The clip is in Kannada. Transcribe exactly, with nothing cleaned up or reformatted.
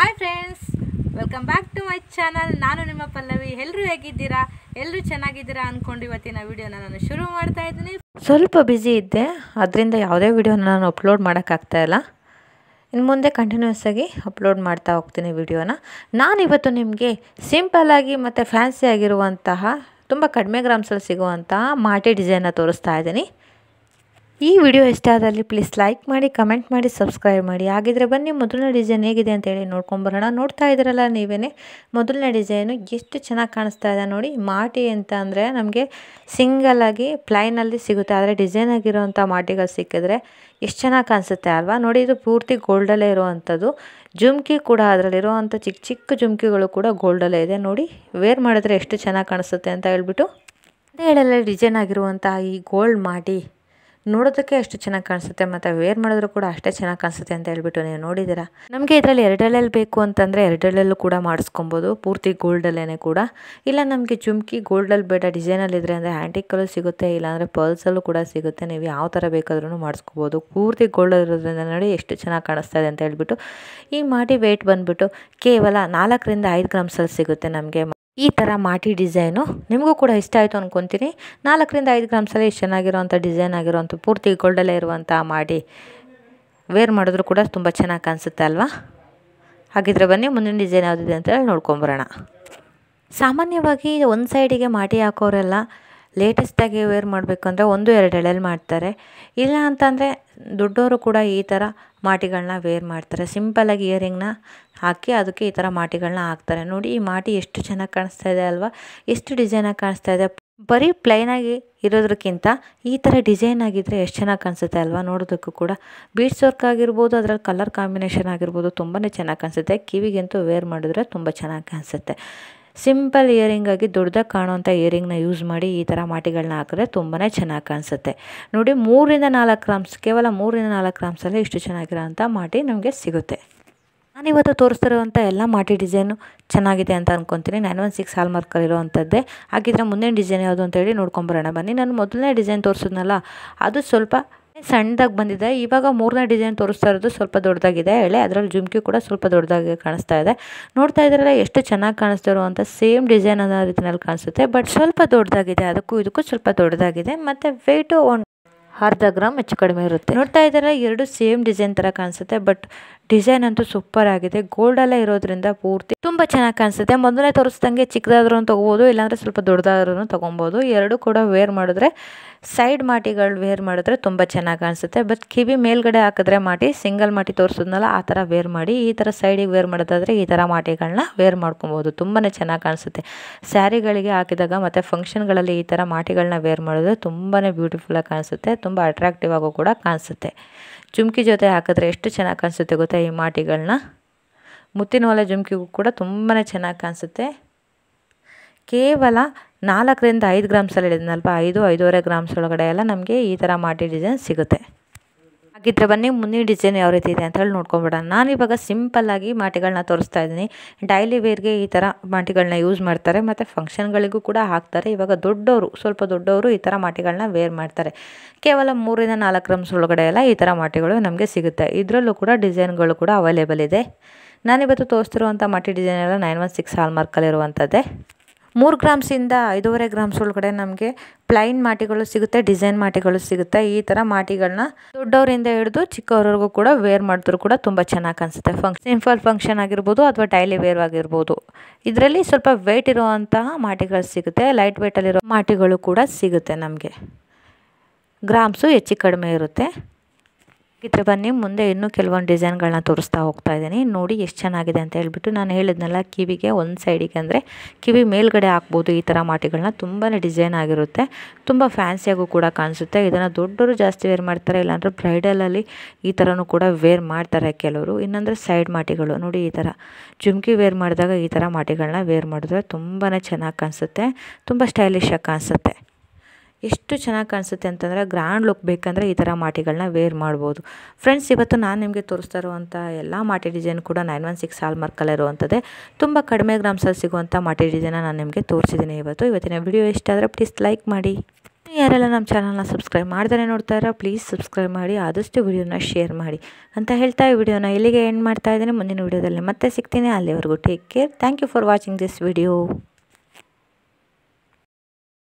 Hi friends, welcome back to my channel. ನಾನು ನಿಮ್ಮ ಪಲ್ಲವಿ. ಎಲ್ಲರೂ ಹೇಗಿದ್ದೀರಾ? ಎಲ್ಲರೂ ಚೆನ್ನಾಗಿದ್ದೀರಾ ಅಂದ್ಕೊಂಡು ಇವತ್ತಿನ ವಿಡಿಯೋನ ನಾನು ಶುರು ಮಾಡ್ತಾ ಇದ್ದೀನಿ. ಸ್ವಲ್ಪ ಬ್ಯುಸಿ ಇದ್ದೆ, ಅದರಿಂದ ಯಾವುದೇ ವಿಡಿಯೋನ ನಾನು ಅಪ್ಲೋಡ್ ಮಾಡೋಕ್ಕಾಗ್ತಾಯಿಲ್ಲ. ಇನ್ನು ಮುಂದೆ ಕಂಟಿನ್ಯೂಸ್ ಆಗಿ ಅಪ್ಲೋಡ್ ಮಾಡ್ತಾ ಹೋಗ್ತೀನಿ ವಿಡಿಯೋನ. ನಾನಿವತ್ತು ನಿಮಗೆ ಸಿಂಪಲ್ಲಾಗಿ ಮತ್ತು ಫ್ಯಾನ್ಸಿ ಆಗಿರುವಂತಹ ತುಂಬ ಕಡಿಮೆ ಗ್ರಾಮ್ಸಲ್ಲಿ ಸಿಗುವಂತಹ ಮಾಟಿ ಡಿಸೈನ್ನ ತೋರಿಸ್ತಾ ಇದ್ದೀನಿ. ಈ ವಿಡಿಯೋ ಇಷ್ಟ ಆದಲ್ಲಿ ಪ್ಲೀಸ್ ಲೈಕ್ ಮಾಡಿ, ಕಮೆಂಟ್ ಮಾಡಿ, ಸಬ್ಸ್ಕ್ರೈಬ್ ಮಾಡಿ. ಹಾಗಿದ್ರೆ ಬನ್ನಿ ಮೊದಲನೇ ಡಿಸೈನ್ ಹೇಗಿದೆ ಅಂತೇಳಿ ನೋಡ್ಕೊಂಬರೋಣ. ನೋಡ್ತಾ ಇದ್ದೀರಲ್ಲ ನೀವೇ, ಮೊದಲನೇ ಡಿಸೈನು ಎಷ್ಟು ಚೆನ್ನಾಗಿ ಕಾಣಿಸ್ತಾ ಇದೆ ನೋಡಿ. ಮಾಟಿ ಅಂತ ಅಂದರೆ ನಮಗೆ ಸಿಂಗಲಾಗಿ ಪ್ಲೈನಲ್ಲಿ ಸಿಗುತ್ತೆ, ಆದರೆ ಡಿಸೈನ್ ಆಗಿರೋವಂಥ ಮಾಟಿಗಳು ಸಿಕ್ಕಿದ್ರೆ ಎಷ್ಟು ಚೆನ್ನಾಗಿ ಕಾಣಿಸುತ್ತೆ ಅಲ್ವಾ? ನೋಡಿ, ಇದು ಪೂರ್ತಿ ಗೋಲ್ಡಲ್ಲೇ ಇರುವಂಥದ್ದು. ಜುಮ್ಕಿ ಕೂಡ ಅದರಲ್ಲಿರುವಂಥ ಚಿಕ್ಕ ಚಿಕ್ಕ ಜುಮ್ಕಿಗಳು ಕೂಡ ಗೋಲ್ಡಲ್ಲೇ ಇದೆ. ನೋಡಿ, ವೇರ್ ಮಾಡಿದ್ರೆ ಎಷ್ಟು ಚೆನ್ನಾಗಿ ಕಾಣಿಸುತ್ತೆ ಅಂತ ಹೇಳ್ಬಿಟ್ಟು ಅದೇ ಹೇಳಲ್ಲ, ಡಿಸೈನ್ ಆಗಿರುವಂಥ ಈ ಗೋಲ್ಡ್ ಮಾಟಿ ನೋಡೋದಕ್ಕೆ ಎಷ್ಟು ಚೆನ್ನಾಗಿ ಕಾಣಿಸುತ್ತೆ ಮತ್ತು ವೇರ್ ಮಾಡಿದ್ರು ಕೂಡ ಅಷ್ಟೇ ಚೆನ್ನಾಗಿ ಕಾಣಿಸುತ್ತೆ ಅಂತ ಹೇಳ್ಬಿಟ್ಟು ನೀವು ನೋಡಿದ್ದೀರಾ. ನಮಗೆ ಇದರಲ್ಲಿ ಎರಡೆಳೆಲ್ಲಿ ಬೇಕು ಅಂತಂದರೆ ಎರಡೆಳೆಲ್ಲೂ ಕೂಡ ಮಾಡಿಸ್ಕೊಬೋದು, ಪೂರ್ತಿ ಗೋಲ್ಡಲ್ಲೇ ಕೂಡ. ಇಲ್ಲ ನಮಗೆ ಜುಮ್ಕಿ ಗೋಲ್ಡಲ್ಲಿ ಬೇಡ, ಡಿಸೈನಲ್ಲಿದ್ದರೆ ಅಂದರೆ ಆ್ಯಂಟಿಕಲ್ಲೂ ಸಿಗುತ್ತೆ, ಇಲ್ಲಾಂದರೆ ಪರ್ಲ್ಸಲ್ಲೂ ಕೂಡ ಸಿಗುತ್ತೆ. ನೀವು ಯಾವ ಥರ ಬೇಕಾದ್ರೂ ಮಾಡಿಸ್ಕೋಬೋದು. ಪೂರ್ತಿ ಗೋಲ್ಡಲ್ಲಿ ಇರೋದ್ರಿಂದ ನೋಡಿ ಎಷ್ಟು ಚೆನ್ನಾಗಿ ಕಾಣಿಸ್ತಾ ಇದೆ ಅಂತ ಹೇಳ್ಬಿಟ್ಟು. ಈ ಮಾಟಿ ವೆಯ್ಟ್ ಬಂದುಬಿಟ್ಟು ಕೇವಲ ನಾಲ್ಕರಿಂದ ಐದು ಗ್ರಾಮ್ಸಲ್ಲಿ ಸಿಗುತ್ತೆ ನಮಗೆ. ಈ ಥರ ಮಾಟಿ ಡಿಸೈನು ನಿಮಗೂ ಕೂಡ ಇಷ್ಟ ಆಯಿತು ಅಂದ್ಕೊತೀನಿ. ನಾಲ್ಕರಿಂದ ಐದು ಗ್ರಾಮ್ಸಲ್ಲಿ ಇಷ್ಟು ಚೆನ್ನಾಗಿರೋವಂಥ ಡಿಸೈನ್ ಆಗಿರೋವಂಥ ಪೂರ್ತಿ ಗೋಲ್ಡಲ್ಲೇ ಇರುವಂಥ ಮಾಟಿ ವೇರ್ ಮಾಡಿದ್ರು ಕೂಡ ತುಂಬ ಚೆನ್ನಾಗಿ ಕಾಣಿಸುತ್ತೆ ಅಲ್ವಾ? ಹಾಗಿದ್ರೆ ಬನ್ನಿ ಮುಂದಿನ ಡಿಸೈನ್ ಯಾವುದಿದೆ ಅಂತ ಹೇಳಿ ನೋಡ್ಕೊಂಬರೋಣ. ಸಾಮಾನ್ಯವಾಗಿ ಒಂದು ಸೈಡಿಗೆ ಮಾಟಿ ಹಾಕೋರೆಲ್ಲ ಲೇಟೆಸ್ಟಾಗಿ ವೇರ್ ಮಾಡಬೇಕು ಅಂದರೆ ಒಂದು ಎರಡು ಎಳೆಯಲ್ಲಿ ಮಾಡ್ತಾರೆ. ಇಲ್ಲ ಅಂತಂದರೆ ದೊಡ್ಡವರು ಕೂಡ ಈ ಥರ ಮಾಟಿಗಳನ್ನ ವೇರ್ ಮಾಡ್ತಾರೆ. ಸಿಂಪಲ್ಲಾಗಿ ಇಯರಿಂಗ್ನ ಹಾಕಿ ಅದಕ್ಕೆ ಈ ಥರ ಮಾಟಿಗಳನ್ನ ಹಾಕ್ತಾರೆ. ನೋಡಿ, ಈ ಮಾಟಿ ಎಷ್ಟು ಚೆನ್ನಾಗಿ ಕಾಣಿಸ್ತಾ ಇದೆ ಅಲ್ವಾ? ಎಷ್ಟು ಡಿಸೈನಾಗಿ ಕಾಣಿಸ್ತಾ ಇದೆ. ಬರೀ ಪ್ಲೈನಾಗಿ ಇರೋದಕ್ಕಿಂತ ಈ ಥರ ಡಿಸೈನ್ ಆಗಿದ್ದರೆ ಎಷ್ಟು ಚೆನ್ನಾಗಿ ಕಾಣಿಸುತ್ತೆ ಅಲ್ವಾ? ನೋಡೋದಕ್ಕೂ ಕೂಡ ಬೀಡ್ಸ್ ವರ್ಕ್ ಆಗಿರ್ಬೋದು, ಅದರಲ್ಲಿ ಕಲರ್ ಕಾಂಬಿನೇಷನ್ ಆಗಿರ್ಬೋದು, ತುಂಬಾ ಚೆನ್ನಾಗಿ ಕಾಣಿಸುತ್ತೆ. ಕಿವಿಗಂತೂ ವೇರ್ ಮಾಡಿದ್ರೆ ತುಂಬ ಚೆನ್ನಾಗಿ ಕಾಣಿಸುತ್ತೆ. ಸಿಂಪಲ್ ಇಯರಿಂಗಾಗಿ ದೊಡ್ಡದಾಗಿ ಕಾಣುವಂಥ ಇಯರಿಂಗ್ನ ಯೂಸ್ ಮಾಡಿ ಈ ಥರ ಮಾಟಿಗಳನ್ನ ಹಾಕಿದ್ರೆ ತುಂಬಾ ಚೆನ್ನಾಗಿ ಕಾಣಿಸುತ್ತೆ. ನೋಡಿ, ಮೂರರಿಂದ ನಾಲ್ಕು ಗ್ರಾಮ್ಸ್ ಕೇವಲ ಮೂರರಿಂದ ನಾಲ್ಕು ಗ್ರಾಮ್ಸಲ್ಲಿ ಇಷ್ಟು ಚೆನ್ನಾಗಿರೋಂಥ ಮಾಟಿ ನಮಗೆ ಸಿಗುತ್ತೆ. ನಾನಿವತ್ತು ತೋರಿಸ್ತಿರುವಂಥ ಎಲ್ಲ ಮಾಟಿ ಡಿಸೈನು ಚೆನ್ನಾಗಿದೆ ಅಂತ ಅಂದ್ಕೊತೀನಿ. ನೈನ್ ಒನ್ ಸಿಕ್ಸ್ ಹಾಲ್ ಮಾರ್ಕಲ್ಲಿರುವಂಥದ್ದೇ. ಹಾಗಿದ್ರೆ ಮುಂದಿನ ಡಿಸೈನ್ ಯಾವುದು ಅಂತೇಳಿ ನೋಡ್ಕೊಂಬರೋಣ ಬನ್ನಿ. ನಾನು ಮೊದಲನೇ ಡಿಸೈನ್ ತೋರಿಸಿದ್ನಲ್ಲ, ಅದು ಸ್ವಲ್ಪ ಸಣ್ಣದಾಗಿ ಬಂದಿದೆ. ಇವಾಗ ಮೂರನೇ ಡಿಸೈನ್ ತೋರಿಸ್ತಾ ಇರೋದು ಸ್ವಲ್ಪ ದೊಡ್ಡದಾಗಿದೆ ಎಳೆ. ಅದರಲ್ಲಿ ಜುಮ್ಕಿ ಕೂಡ ಸ್ವಲ್ಪ ದೊಡ್ಡದಾಗಿ ಕಾಣಿಸ್ತಾ ಇದೆ. ನೋಡ್ತಾ ಇದ್ರಲ್ಲ ಎಷ್ಟು ಚೆನ್ನಾಗಿ ಕಾಣಿಸ್ತಾ ಇರುವಂಥ ಸೇಮ್ ಡಿಸೈನ್ ಅನ್ನೋ ರೀತಿಯಲ್ಲಿ ಕಾಣಿಸುತ್ತೆ, ಬಟ್ ಸ್ವಲ್ಪ ದೊಡ್ಡದಾಗಿದೆ. ಅದಕ್ಕೂ ಇದಕ್ಕೂ ಸ್ವಲ್ಪ ದೊಡ್ಡದಾಗಿದೆ ಮತ್ತು ವೆಯ್ಟು ಒಂದು ಅರ್ಧ ಗ್ರಾಮ್ ಹೆಚ್ಚು ಕಡಿಮೆ ಇರುತ್ತೆ. ನೋಡ್ತಾ ಇದ್ದಾರೆ, ಎರಡು ಸೇಮ್ ಡಿಸೈನ್ ಥರ ಕಾಣಿಸುತ್ತೆ, ಬಟ್ ಡಿಸೈನ್ ಅಂತೂ ಸೂಪರ್ ಆಗಿದೆ. ಗೋಲ್ಡಲ್ಲೇ ಇರೋದ್ರಿಂದ ಪೂರ್ತಿ ತುಂಬ ಚೆನ್ನಾಗಿ ಕಾಣಿಸುತ್ತೆ. ಮೊದಲೇ ತೋರಿಸ್ದಂಗೆ ಚಿಕ್ಕದಾದ್ರೂ ತೊಗೋಬೋದು, ಇಲ್ಲಾಂದರೆ ಸ್ವಲ್ಪ ದೊಡ್ಡದಾದ್ರೂ ತೊಗೊಬೋದು. ಎರಡು ಕೂಡ ವೇರ್ ಮಾಡಿದ್ರೆ, ಸೈಡ್ ಮಾಟಿಗಳು ವೇರ್ ಮಾಡಿದ್ರೆ ತುಂಬ ಚೆನ್ನಾಗಿ ಕಾಣಿಸುತ್ತೆ. ಬಟ್ ಕಿವಿ ಮೇಲ್ಗಡೆ ಹಾಕಿದ್ರೆ ಮಾಟಿ, ಸಿಂಗಲ್ ಮಾಟಿ ತೋರಿಸಿದ್ನಲ್ಲ ಆ ಥರ ವೇರ್ ಮಾಡಿ, ಈ ಥರ ಸೈಡಿಗೆ ವೇರ್ ಮಾಡೋದಾದರೆ ಈ ಥರ ಮಾಟಿಗಳನ್ನ ವೇರ್ ಮಾಡ್ಕೊಬೋದು. ತುಂಬಾ ಚೆನ್ನಾಗಿ ಕಾಣಿಸುತ್ತೆ. ಸ್ಯಾರಿಗಳಿಗೆ ಹಾಕಿದಾಗ ಮತ್ತು ಫಂಕ್ಷನ್ಗಳಲ್ಲಿ ಈ ಥರ ಮಾಟಿಗಳನ್ನ ವೇರ್ ಮಾಡಿದ್ರೆ ತುಂಬಾ ಬ್ಯೂಟಿಫುಲ್ಲಾಗಿ ಕಾಣಿಸುತ್ತೆ, ತುಂಬ ಅಟ್ರಾಕ್ಟಿವ್ ಆಗೋ ಕೂಡ ಕಾಣಿಸುತ್ತೆ. ಜುಮ್ಕಿ ಜೊತೆ ಹಾಕಿದ್ರೆ ಎಷ್ಟು ಚೆನ್ನಾಗಿ ಕಾಣಿಸುತ್ತೆ ಗೊತ್ತಾ ಈ ಮಾಟಿಗಳನ್ನ. ಮುತ್ತಿನ ಒಲೆ ಜುಮ್ಕಿಗೂ ಕೂಡ ತುಂಬಾ ಚೆನ್ನಾಗಿ ಕಾಣಿಸುತ್ತೆ. ಕೇವಲ ನಾಲ್ಕರಿಂದ ಐದು ಗ್ರಾಮ್ಸಲ್ಲಿ ಹೇಳಿದ್ನಲ್ವ, ಐದು ಐದೂವರೆ ಗ್ರಾಮ್ಸ್ ಒಳಗಡೆ ಎಲ್ಲ ನಮಗೆ ಈ ಥರ ಮಾಟಿ ಡಿಸೈನ್ ಸಿಗುತ್ತೆ. ಹಾಗಿದ್ರೆ ಬನ್ನಿ ಮುಂದಿನ ಡಿಸೈನ್ ಯಾವ ರೀತಿ ಇದೆ ಅಂತ ಹೇಳಿ ನೋಡ್ಕೊಂಬಿಡೋಣ. ನಾನಿವಾಗ ಸಿಂಪಲ್ಲಾಗಿ ಮಾಟಿಗಳನ್ನ ತೋರಿಸ್ತಾ ಇದ್ದೀನಿ. ಡೈಲಿ ವೇರ್ಗೆ ಈ ಥರ ಮಾಟಿಗಳನ್ನ ಯೂಸ್ ಮಾಡ್ತಾರೆ ಮತ್ತು ಫಂಕ್ಷನ್ಗಳಿಗೂ ಕೂಡ ಹಾಕ್ತಾರೆ. ಇವಾಗ ದೊಡ್ಡವರು, ಸ್ವಲ್ಪ ದೊಡ್ಡವರು ಈ ಥರ ಮಾಟಿಗಳನ್ನ ವೇರ್ ಮಾಡ್ತಾರೆ. ಕೇವಲ ಮೂರಿಂದ ನಾಲ್ಕು ಗ್ರಾಮ್ಸ್ ಒಳಗಡೆ ಎಲ್ಲ ಈ ಥರ ಮಾಟಿಗಳು ನಮಗೆ ಸಿಗುತ್ತೆ. ಇದರಲ್ಲೂ ಕೂಡ ಡಿಸೈನ್ಗಳು ಕೂಡ ಅವೈಲೇಬಲ್ ಇದೆ. ನಾನಿವತ್ತು ತೋರಿಸ್ತಿರುವಂಥ ಮಾಟಿ ಡಿಸೈನ್ ಎಲ್ಲ ನೈನ್ ಒನ್ ಸಿಕ್ಸ್ ಹಾಲ್ ಮಾರ್ಕಲ್ಲಿರುವಂಥದ್ದೇ. ಮೂರು ಗ್ರಾಮ್ಸಿಂದ ಐದೂವರೆ ಗ್ರಾಮ್ಸ್ ಒಳಗಡೆ ನಮಗೆ ಪ್ಲೈನ್ ಮಾಟಿಗಳು ಸಿಗುತ್ತೆ, ಡಿಸೈನ್ ಮಾಟಿಗಳು ಸಿಗುತ್ತೆ. ಈ ಥರ ಮಾಟಿಗಳನ್ನ ದೊಡ್ಡವರಿಂದ ಹಿಡಿದು ಚಿಕ್ಕವರೆಗೂ ಕೂಡ ವೇರ್ ಮಾಡಿದ್ರು ಕೂಡ ತುಂಬ ಚೆನ್ನಾಗಿ ಕಾಣಿಸುತ್ತೆ. ಫಂಕ್ಷನ್ ಸಿಂಪಲ್ ಫಂಕ್ಷನ್ ಆಗಿರ್ಬೋದು ಅಥವಾ ಡೈಲಿ ವೇರ್ ಆಗಿರ್ಬೋದು. ಇದರಲ್ಲಿ ಸ್ವಲ್ಪ ವೆಯ್ಟ್ ಇರುವಂತಹ ಮಾಟಿಗಳು ಸಿಗುತ್ತೆ, ಲೈಟ್ ವೆಯ್ಟಲ್ಲಿರೋ ಮಾಟಿಗಳು ಕೂಡ ಸಿಗುತ್ತೆ. ನಮಗೆ ಗ್ರಾಮ್ಸು ಹೆಚ್ಚು ಕಡಿಮೆ ಇರುತ್ತೆ. ಇದ್ರೆ ಬನ್ನಿ ಮುಂದೆ ಇನ್ನೂ ಕೆಲವೊಂದು ಡಿಸೈನ್ಗಳನ್ನ ತೋರಿಸ್ತಾ ಹೋಗ್ತಾ ಇದ್ದೀನಿ. ನೋಡಿ ಎಷ್ಟು ಚೆನ್ನಾಗಿದೆ ಅಂತ ಹೇಳ್ಬಿಟ್ಟು. ನಾನು ಹೇಳಿದ್ನಲ್ಲ, ಕಿವಿಗೆ ಒಂದು ಸೈಡಿಗೆ ಅಂದರೆ ಕಿವಿ ಮೇಲ್ಗಡೆ ಹಾಕ್ಬೋದು ಈ ಥರ ಮಾಟಿಗಳನ್ನ. ತುಂಬಾ ಡಿಸೈನ್ ಆಗಿರುತ್ತೆ, ತುಂಬ ಫ್ಯಾನ್ಸಿಯಾಗೂ ಕೂಡ ಕಾಣಿಸುತ್ತೆ. ಇದನ್ನು ದೊಡ್ಡವರು ಜಾಸ್ತಿ ವೇರ್ ಮಾಡ್ತಾರೆ, ಇಲ್ಲಾಂದರೆ ಬ್ರೈಡಲಲ್ಲಿ ಈ ಥರನೂ ಕೂಡ ವೇರ್ ಮಾಡ್ತಾರೆ ಕೆಲವರು. ಇನ್ನಂದರೆ ಸೈಡ್ ಮಾಟಿಗಳು ನೋಡಿ, ಈ ಥರ ಜುಮ್ಕಿ ವೇರ್ ಮಾಡಿದಾಗ ಈ ಥರ ಮಾಟಿಗಳನ್ನ ವೇರ್ ಮಾಡಿದ್ರೆ ತುಂಬಾ ಚೆನ್ನಾಗಿ ಕಾಣಿಸುತ್ತೆ, ತುಂಬ ಸ್ಟೈಲಿಶಾಗಿ ಕಾಣಿಸುತ್ತೆ. ಎಷ್ಟು ಚೆನ್ನಾಗಿ ಕಾಣಿಸುತ್ತೆ ಅಂತಂದರೆ ಗ್ರ್ಯಾಂಡ್ ಲುಕ್ ಬೇಕಂದರೆ ಈ ಥರ ಮಾಟಿಗಳನ್ನ ವೇರ್ ಮಾಡ್ಬೋದು. ಫ್ರೆಂಡ್ಸ್, ಇವತ್ತು ನಾನು ನಿಮಗೆ ತೋರಿಸ್ತಾ ಇರುವಂಥ ಎಲ್ಲ ಮಾಟಿ ಡಿಸೈನ್ ಕೂಡ ನೈನ್ ಒನ್ ಸಿಕ್ಸ್ ಹಾಲ್ ಮಾರ್ಕಲ್ಲಿರುವಂಥದ್ದೇ. ತುಂಬ ಕಡಿಮೆ ಗ್ರಾಮ್ಸಲ್ಲಿ ಸಿಗುವಂಥ ಮಾಟಿ ಡಿಸೈನ ನಾನು ನಿಮಗೆ ತೋರಿಸಿದ್ದೀನಿ ಇವತ್ತು. ಇವತ್ತಿನ ವಿಡಿಯೋ ಇಷ್ಟ ಆದರೆ ಪ್ಲೀಸ್ ಲೈಕ್ ಮಾಡಿ. ಯಾರೆಲ್ಲ ನಮ್ಮ ಚಾನಲ್ನ ಸಬ್ಸ್ಕ್ರೈಬ್ ಮಾಡ್ದೇ ನೋಡ್ತಾ ಇರೋ ಪ್ಲೀಸ್ ಸಬ್ಸ್ಕ್ರೈಬ್ ಮಾಡಿ, ಆದಷ್ಟು ವಿಡಿಯೋನ ಶೇರ್ ಮಾಡಿ ಅಂತ ಹೇಳ್ತಾ ಈ ವಿಡಿಯೋನ ಇಲ್ಲಿಗೆ ಎಂಡ್ ಮಾಡ್ತಾ ಇದ್ದೀನಿ. ಮುಂದಿನ ವಿಡಿಯೋದಲ್ಲಿ ಮತ್ತೆ ಸಿಗ್ತೀನಿ. ಅಲ್ಲಿವರೆಗೂ take care. Thank you for watching this video.